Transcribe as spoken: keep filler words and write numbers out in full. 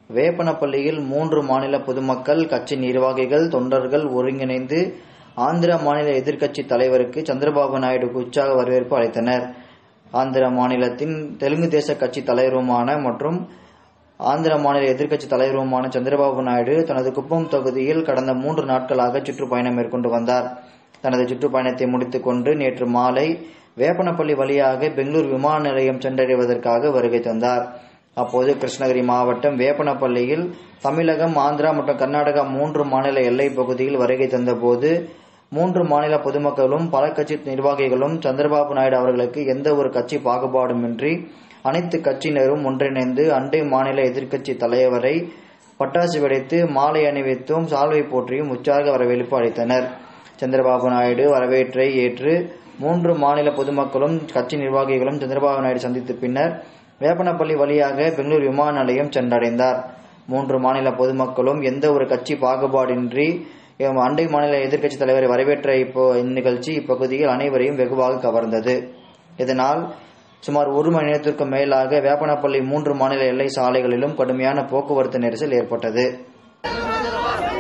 வேப்பனப்பள்ளியில் மூன்று மாநில பொதுமக்கள், கட்சி நிர்வாகிகள், தொண்டர்கள் ஒருங்கிணைந்து ஆந்திர மாநில எதிர்க்கட்சி தலைவருக்கு சந்திரபாபு நாயுடுக்கு உற்சாக வரவேற்பு அளித்தனர். ஆந்திர மாநிலத்தின் தெலுங்கு தேச கட்சி தலைவருமான மற்றும் ஆந்திர மாநில எதிர்க்கட்சி தலைவருமான சந்திரபாபு நாயுடு தனது குப்பம் தொகுதியில் கடந்த மூன்று நாட்களாக சுற்றுப்பயணம் மேற்கொண்டு வந்தார். தனது சுற்றுப்பயணத்தை முடித்துக் கொண்டு நேற்று மாலை வேப்பனப்பள்ளி வழியாக பெங்களூர் விமான நிலையம் சென்றடைவதற்காக வருகை தந்தார். அப்போது கிருஷ்ணகிரி மாவட்டம் வேப்பனப்பள்ளியில் தமிழகம், ஆந்திரா மற்றும் கர்நாடகா மூன்று மாநில எல்லைப் பகுதியில் வருகை தந்தபோது மூன்று மாநில பொதுமக்களும் பல கட்சி நிர்வாகிகளும் சந்திரபாபு நாயுடு அவர்களுக்கு எந்த ஒரு கட்சி பாகுபாடுமின்றி அனைத்து கட்சியினரும் ஒன்றிணைந்து அண்டை மாநில எதிர்க்கட்சி தலைவரை பட்டாசு வெடித்து மாலை அணிவித்தும் சால்வை போற்றியும் உற்சாக வரவேற்பு அளித்தனர். சந்திரபாபு நாயுடு வரவேற்றை ஏற்று மூன்று மாநில பொதுமக்களும் கட்சி நிர்வாகிகளும் சந்திரபாபு நாயுடு சந்தித்த பின்னர் வேப்பனப்பள்ளி வழியாக பெங்களூர் விமான நிலையம் சென்றடைந்தார். மூன்று மாநில பொதுமக்களும் எந்த ஒரு கட்சி பாகுபாடின்றி அண்டை மாநில எதிர்க்கட்சி தலைவரை வரவேற்ற இப்போ இந்நிகழ்ச்சி இப்பகுதியில் அனைவரையும் வெகுவாக கவர்ந்தது. இதனால் சுமார் ஒரு மணி நேரத்திற்கும் மேலாக வேப்பனப்பள்ளி மூன்று மாநில எல்லை சாலைகளிலும் கடுமையான போக்குவரத்து நெரிசல் ஏற்பட்டது.